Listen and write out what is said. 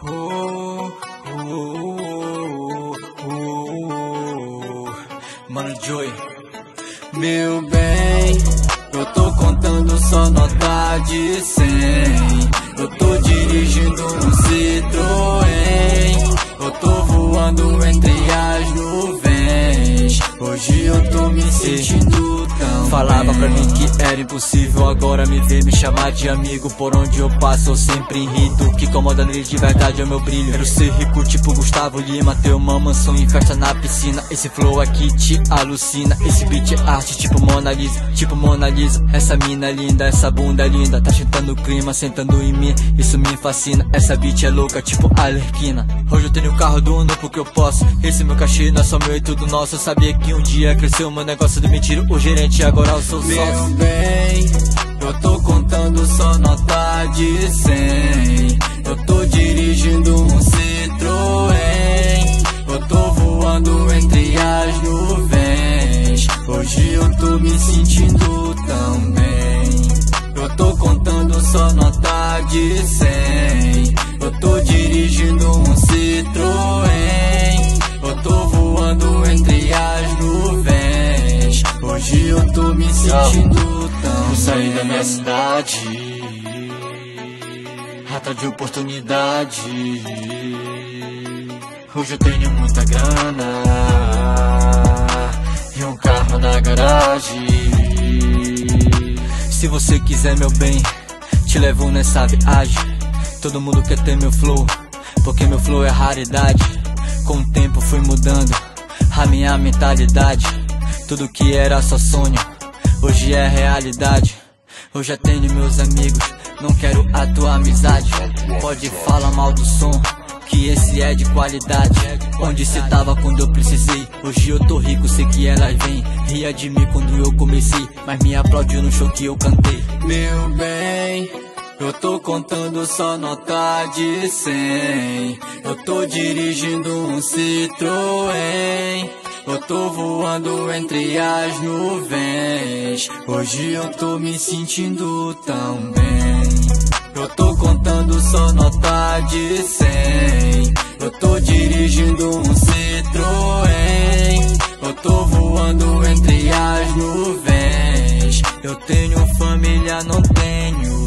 Mano Joy. Meu bem, eu tô contando só nota de 100. Eu tô dirigindo um Citroën. Eu tô voando entre as nuvens. Hoje eu tô me sentindo tão Falava bem. pra mim que era impossível, agora me vê me chamar de amigo. Por onde eu passo eu sempre irrito, o que incomoda nele de verdade é o meu brilho. Quero ser rico tipo Gustavo Lima, ter uma mansão e festa na piscina. Esse flow aqui te alucina, esse beat é arte tipo Mona Lisa. Tipo Mona Lisa, essa mina é linda, essa bunda é linda. Tá sentando o clima, sentando em mim, isso me fascina. Essa beat é louca tipo Alerquina. Hoje eu tenho o carro do Uno porque eu posso. Esse meu cachê não é só meu e tudo nosso. Eu sabia que um dia cresceu meu negócio do mentira. O gerente agora eu sou sócio. Meu bem, eu tô contando só nota de 100. Eu tô dirigindo um Citroën. Eu tô voando entre as nuvens. Hoje eu tô me sentindo tão bem. Eu tô contando só nota de 100. Eu tô dirigindo um Citroën. Eu tô voando entre as nuvens. Hoje eu tô me sentindo tão Vou sair bem. da minha cidade, rata de oportunidade. Hoje eu tenho muita grana e um carro na garagem. Se você quiser meu bem, te levo nessa viagem. Todo mundo quer ter meu flow, porque meu flow é raridade. Com o tempo fui mudando a minha mentalidade. Tudo que era só sonho, hoje é realidade. Eu já tenho meus amigos, não quero a tua amizade. Pode falar mal do som, que esse é de qualidade. Onde cê tava quando eu precisei? Hoje eu tô rico, sei que elas vêm. Ria de mim quando eu comecei, mas me aplaudiu no show que eu cantei. Meu bem, eu tô contando só nota de 100. Eu tô dirigindo um Citroën. Eu tô voando entre as nuvens. Hoje eu tô me sentindo tão bem. Eu tô contando só nota de 100. Eu tô dirigindo um Citroën. Eu tô voando entre as nuvens. Eu tenho família, não tenho